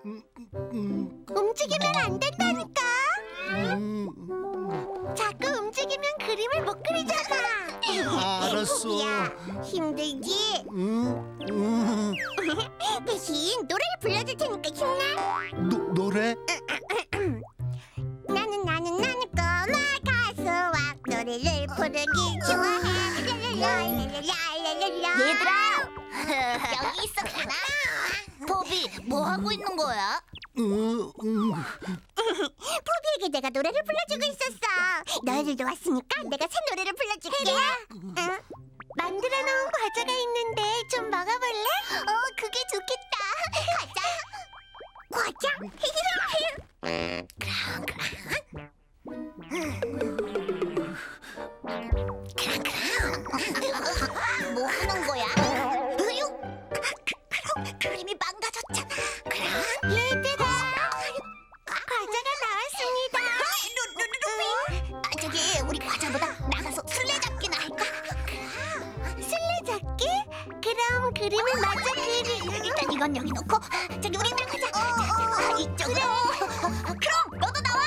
움직이면 안 된다니까. 자꾸 움직이면 그림을 못 그리잖아. 알았어. 야, 힘들지? 대신 노래를 불러줄 테니까 힘내. 노래? 나는 꼬마 가수와 노래를 부르기 좋아해. 얘들아! 여기 있어, 가나? 포비, 뭐 하고 있는 거야? 포비에게 내가 노래를 불러주고 있었어. 너희들도 왔으니까 내가 새 노래를 불러줄게. 응? 만들어 놓은 과자가 있는데 좀 먹어볼래? 그게 좋겠다. 가자. 과자? 뭐 하는 거야? 그림이 망가졌잖아. 얘들아, 과자가 나왔습니다. 저기 우리 과자보다 나가서 술래잡기나 할까? 술래잡기? 그럼 그림을 먼저 그리. 일단 이건 여기 놓고 저기 우리 나가자. 이쪽으로. 그럼 너도 나와.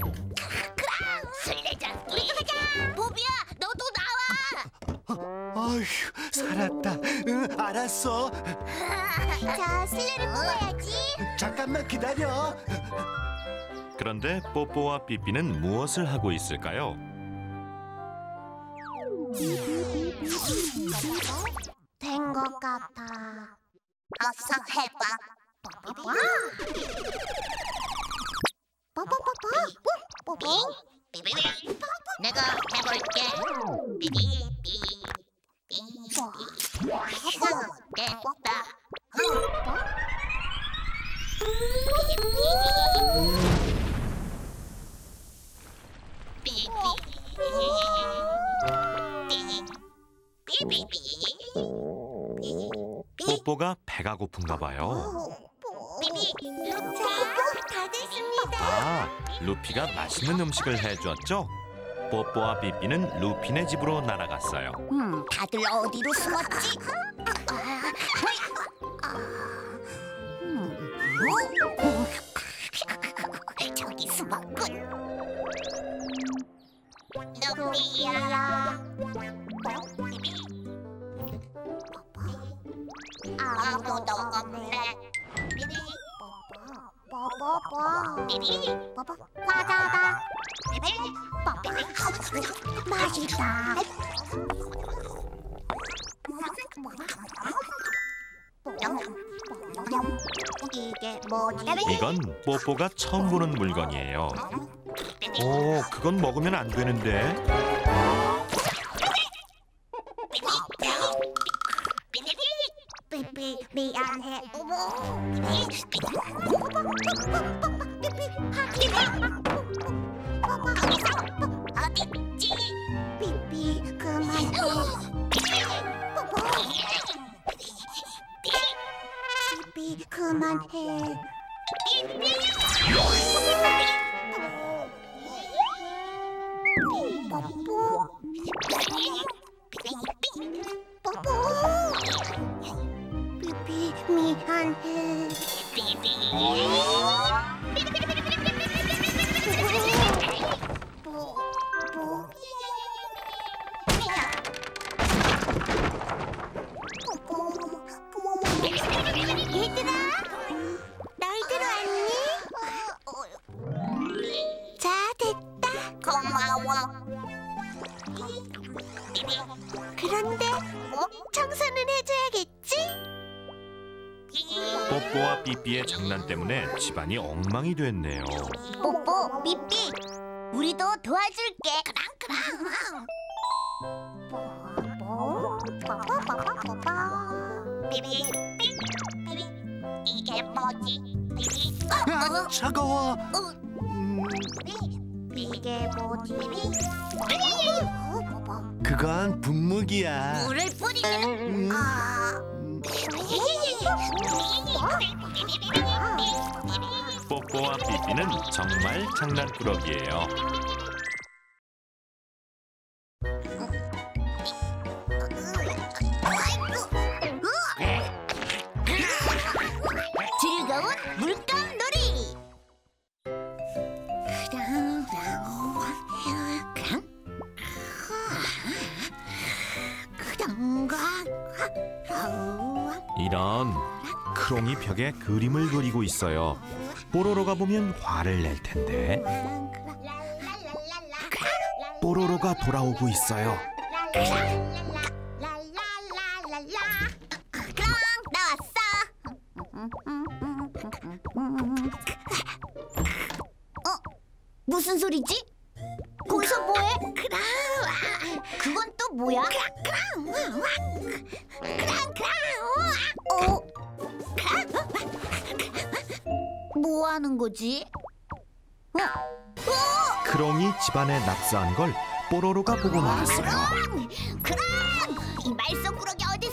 술래잡기. 우리도 가자. 보비야, 너도 나와. 아휴, 살았다. 알았어. 자, 술래를 뽑아야지. 잠깐만 기다려. 그런데 뽀뽀와 삐삐는 무엇을 하고 있을까요? 된 것 같아. 어서 해봐. 삐삐삐. 내가 해볼게. 삐삐삐. 됐다. 뽀뽀가 배가 고픈가 봐요. 다 됐습니다. 아, 루피가 맛있는 음식을 해주었죠? 뽀뽀와 삐삐는 루피네 집으로 날아갔어요. 다들 어디로 숨었지? 저기 숨었군. 루피야. 아무도 없네. 삐삐. 과자다. 맛있다. 이게 뭐지? 이건 뽀뽀가 처음 보는 물건이에요. 오, 그건 먹으면 안 되는데. 삐삐 미안해. 어딨지? 삐삐 그만해. 삐삐 그만해. 삐삐 미안해. 얘들아, 너희들 왔니? 자, 됐다. 고마워. 그런데 청소는 해줘야겠지? 뽀뽀와 삐삐의 장난 때문에 집안이 엉망이 됐네요. 뽀뽀, 삐삐, 우리도 도와줄게. 삐삐, 삐삐, 이게 뭐지? 삐삐, 아, 차가워. 이게 뭐지? 그건 분무기야. 물을 뿌리면 뽀뽀와 삐삐는 정말 장난꾸러기예요. 즐거운 물감 이런, 크롱이 벽에 그림을 그리고 있어요. 뽀로로가 보면 화를 낼 텐데. 뽀로로가 돌아오고 있어요. 크롱, 나 왔어. 무슨 소리지? 거기서 뭐해? 그건 또 뭐야? 뭐 하는 거지? 크롱이 집안에 낙서한 걸 뽀로로가 보고 말았어요. 크롱! 이 말썽꾸러기 어딨어?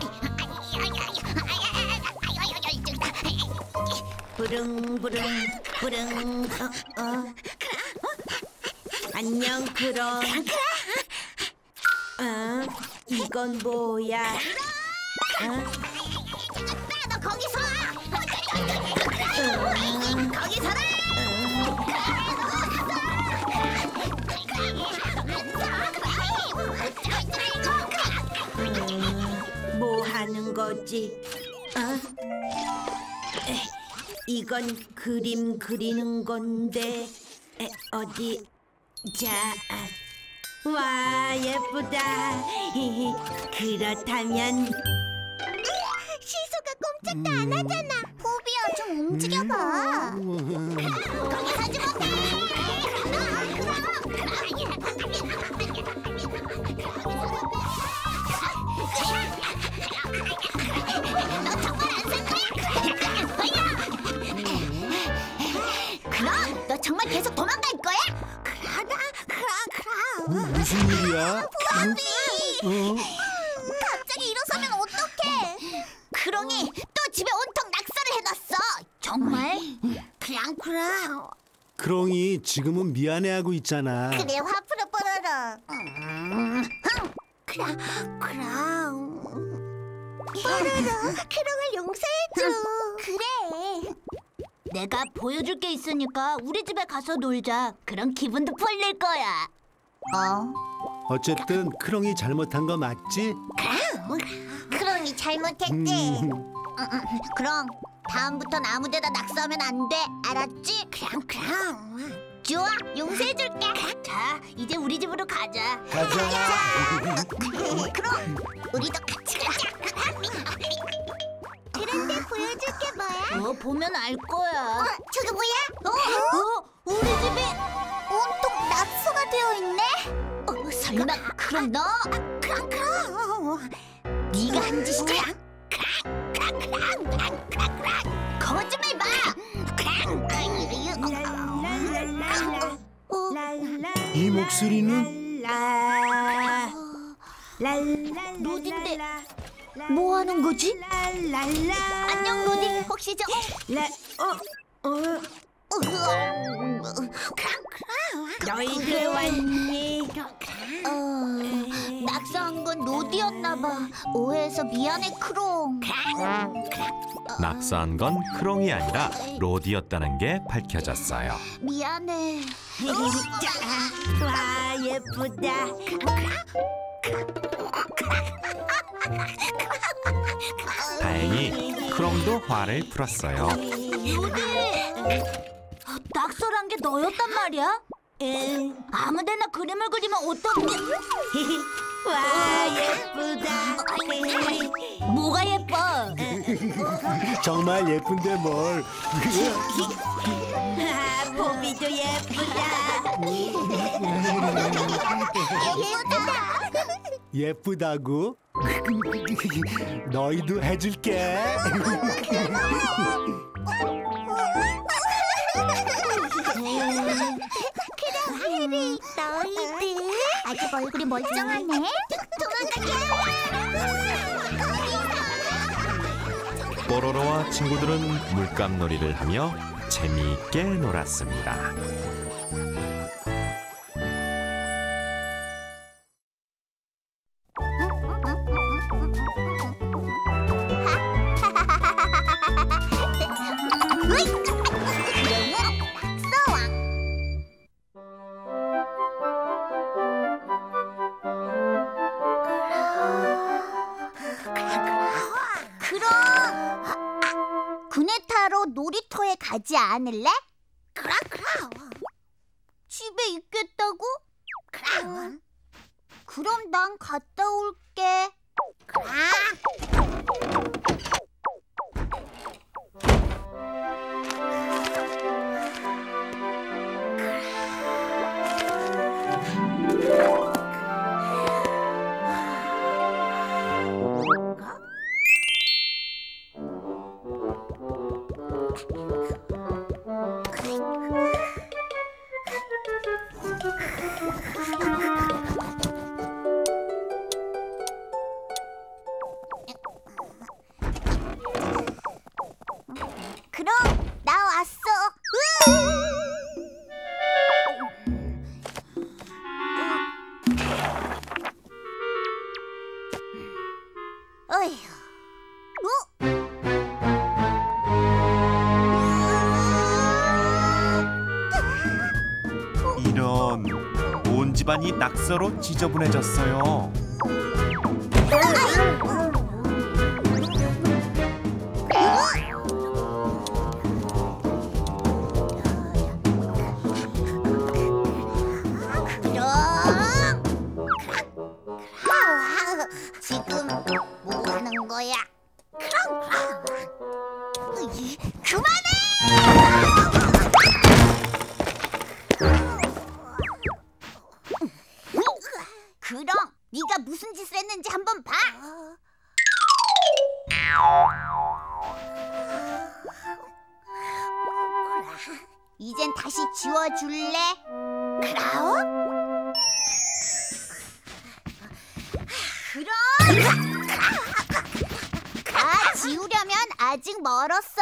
부릉부릉 부릉 안녕 크롱. 이건 뭐야? 너 거기서! 거기서라! 뭐 하는 거지? 이건 그림 그리는 건데 어디? 자, 와 예쁘다. 그렇다면 시소가 꼼짝도 안 하잖아. 포비야, 좀 움직여봐. 거기서 좀 너 정말 안 살 거야? 그럼 너 정말 계속 도망갈 거야? 무슨 일이야? 갑자기 일어서면 어떡해? 크롱이 또 집에 온통 낙서를 해놨어. 정말? 크랑. 크롱이 지금은 미안해하고 있잖아. 그래, 화 풀어 뽀로로. 뽀로로, 크롱을 용서해줘. 그래. 내가 보여줄 게 있으니까 우리 집에 가서 놀자. 그럼 기분도 풀릴 거야. 어쨌든 크롱이 잘못한 거 맞지? 크롱이 잘못했지. 그럼 다음부턴 아무데나 낙서하면 안 돼. 알았지? 좋아, 용서해줄게. 자, 이제 우리 집으로 가자. 가자. 그럼 우리도 같이 가자. 그런데 보여줄 게 뭐야? 보면 알 거야. 저게 뭐야? 우리 집에 온통 낙서가 되어 있네. 설마 그럼 너? 네가 한 짓이야? 거짓말 마! 이 목소리는 로디인데 뭐 하는 거지? 안녕 로디, 혹시 저 너희들 왔니? 낙서한 건 로디였나 봐. 오해해서 미안해 크롱. 낙서한 건 크롱이 아니라 로디였다는 게 밝혀졌어요. 미안해. 와 예쁘다. 다행히 크롱도 화를 풀었어요. 낙서란 게 너였단 말이야? 아무데나 그림을 그리면 어떡해? 와 예쁘다. 뭐가 예뻐? 정말 예쁜데 뭘? 보비도 예쁘다. 예쁘다고? 너희도 해줄게. 해리, 너희들 아직 얼굴이 멀쩡하네. 뽀로로와 친구들은 물감놀이를 하며 재미있게 놀았습니다. 그럼 놀이터에 가지 않을래? 그럼. 집에 있겠다고? 그럼 난 갔다 올게. 그럼 나 왔어. 어휴. 이런, 온 집안이 낙서로 지저분해졌어요. 지금 뭐 하는 거야? 그만해! 그럼 네가 무슨 짓을 했는지 한번 봐. 이젠 다시 지워줄래? 그럼? 지우려면 아직 멀었어.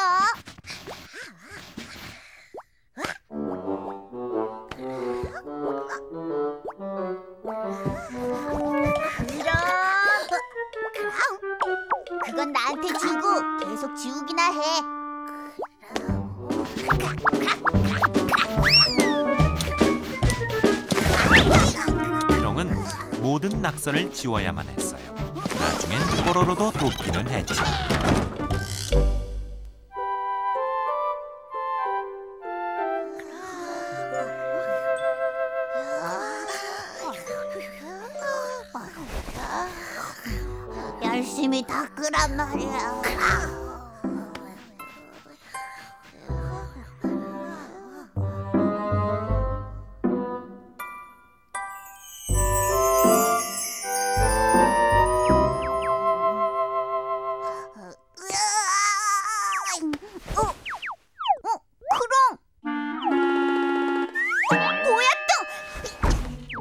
그건 나한테 주고 계속 지우기나 해. 크롱은 모든 낙서를 지워야만 했어요. 나중엔 뽀로로도 돕기는 했죠. 열심히 닦으란 말이야. 크롱! 뭐야 또!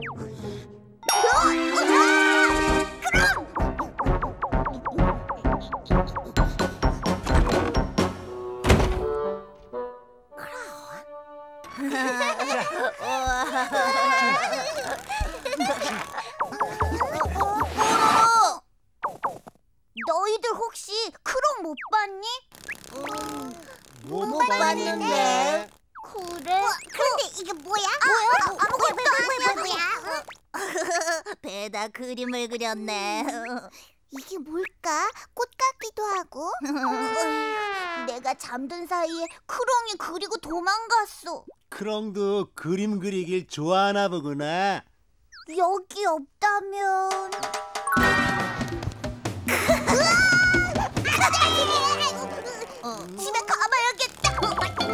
너희들 혹시 크롱 못 봤니? 못 봤는데. 그래? 근데 이게 뭐야? 아무것도 아니야. 배다 그림을 그렸네. 이게 뭘까? 꽃 같기도 하고. 내가 잠든 사이에 크롱이 그리고 도망갔어. 크롱도 그림 그리길 좋아하나 보구나. 여기 없다면. 집에 가봐야겠다.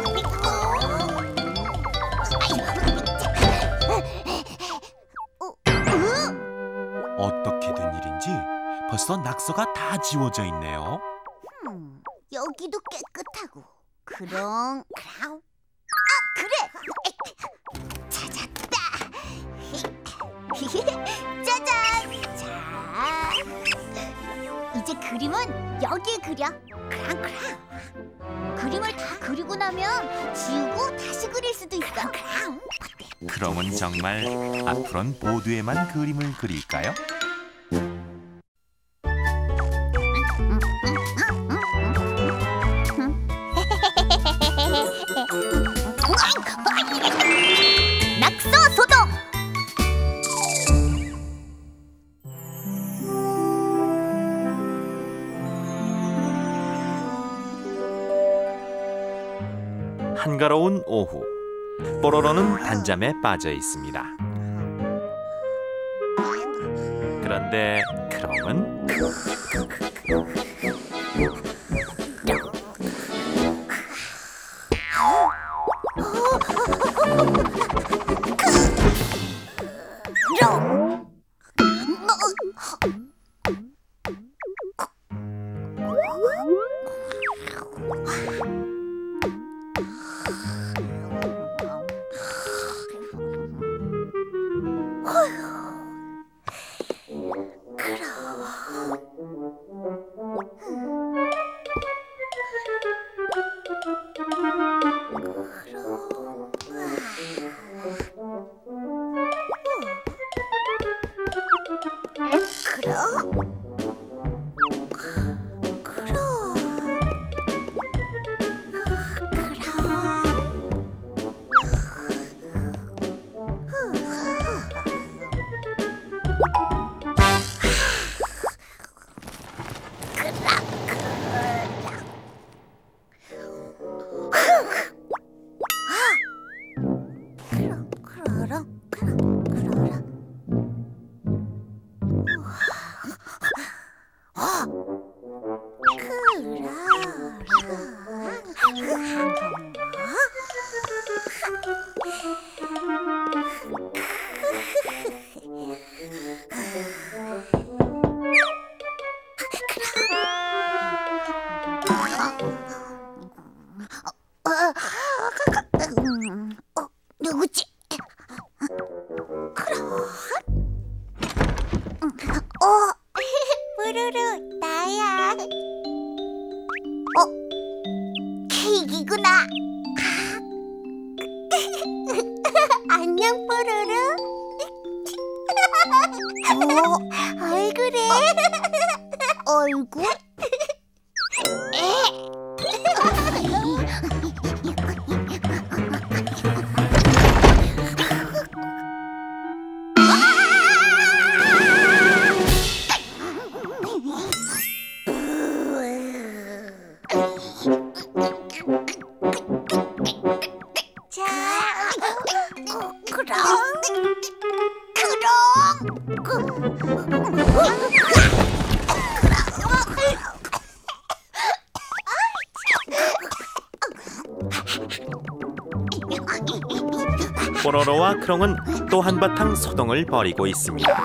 어떻게 된 일인지 벌써 낙서가 다 지워져 있네요. 여기도 깨끗하고. 그럼. 그래. 찾았다. 짜잔. 자, 이제 그림은 여기에 그려. 그림을 다 그리고 나면 지우고 다시 그릴 수도 있어. 크롱은 정말 앞으로는 보드에만 그림을 그릴까요? 낙서 소동. 한가로운 오후, 뽀로로는 단잠에 빠져 있습니다. 그런데 크롱은 누구지? 뽀로로 나야. 케이크구나. 안녕 뽀로로. 얼굴에 얼굴? 뽀로로와 크롱은 또 한바탕 소동을 벌이고 있습니다.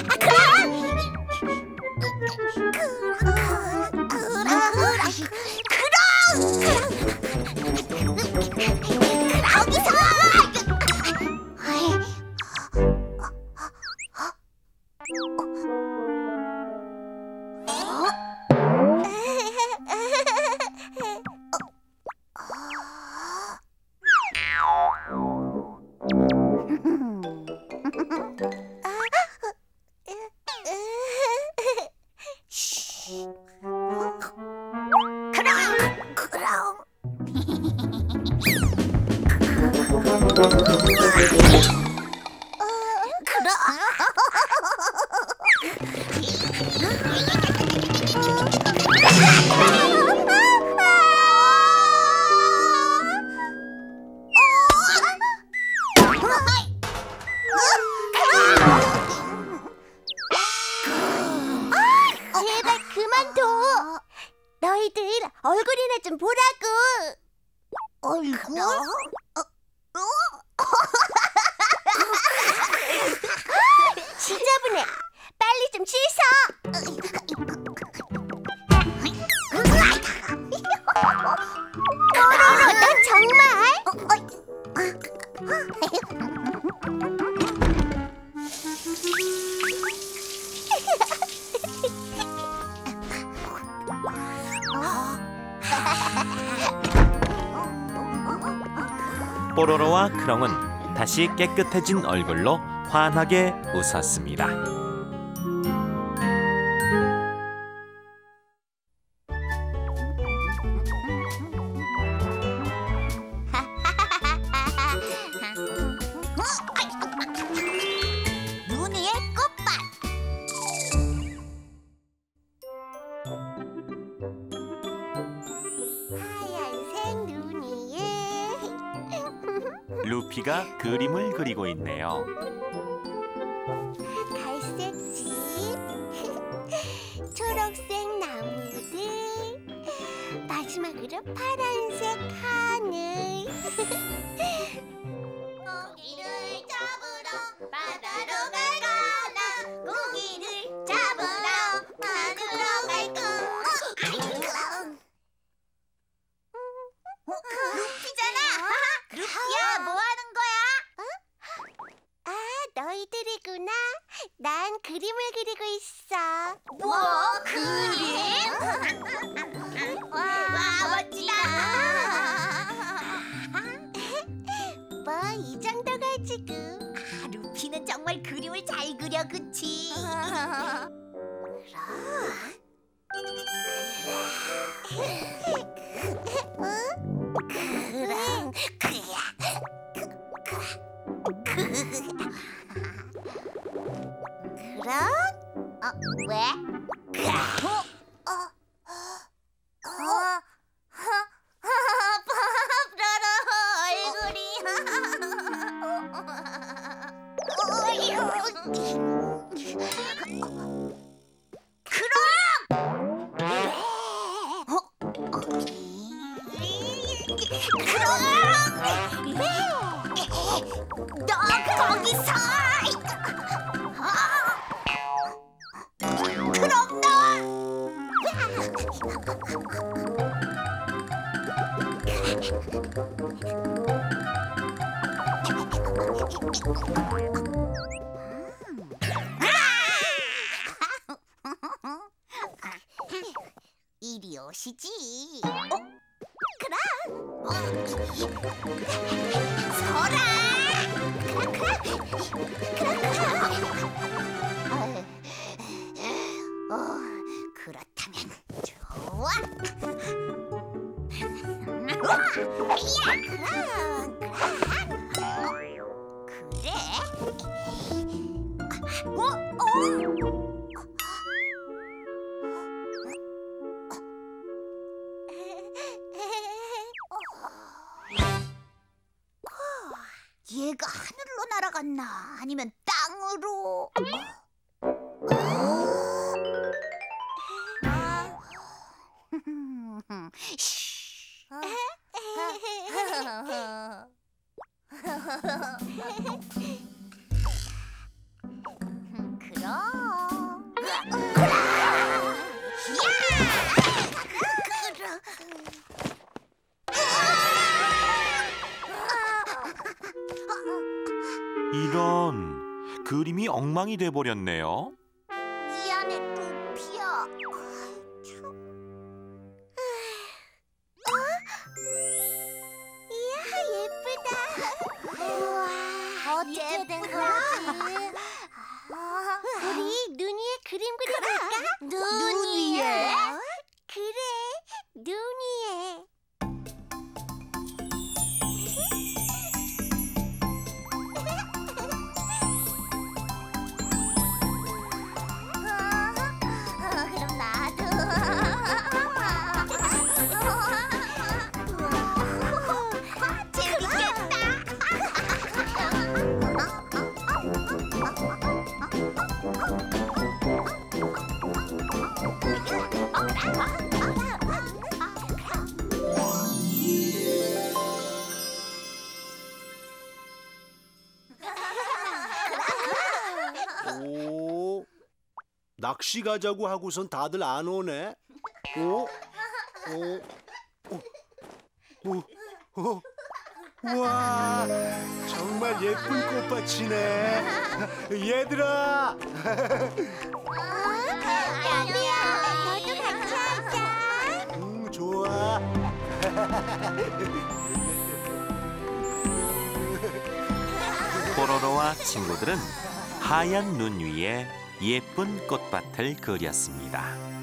제발 그만둬. 너희들 얼굴이나 좀 보라고. 얼굴? 지저분해. 빨리 좀 씻어. 뽀로로, 너 정말? 뽀로로와 크롱은 다시 깨끗해진 얼굴로 환하게 웃었습니다. 눈이의 꽃밭. 하얀색 눈이의 루피가 그림을 그리고 있네요. 갈색 집, 초록색 나무들, 마지막으로 파란색 하늘. 고기를 잡으러 바다로 갈거나 고기를 잡으러 바다로 갈거. 루피잖아. 루피야, 뭐 하는 거야? 아, 너희들이구나. 난 그림을 그리고 있어. 뭐? 그림? 와, 멋지다. 뭐, 이 정도 가지고. 아, 루피는 정말 그림을 잘 그려, 그치? 그럼, 왜? 너 거기서! 그럼 이리 오시지. 서라! 그렇다면 좋아. 그래. 얘가 하늘로 날아갔나? 아니면 땅으로? 이런, 그림이 엉망이 돼버렸네요. 미안해, 루피야. 이야, 예쁘다. 우와, 어떻게 된 거지? 우리 눈 위에 그림 그려볼까? 눈 위에? 그래, 눈 위에. 그럼 나도. 오, 낚시 가자고 하고선 다들 안 오네. 오, 와, 정말 예쁜 꽃밭이네. 얘들아. 야비야, 너도 같이 하자. 좋아. 뽀로로와 친구들은 하얀 눈 위에 예쁜 꽃밭을 그렸습니다.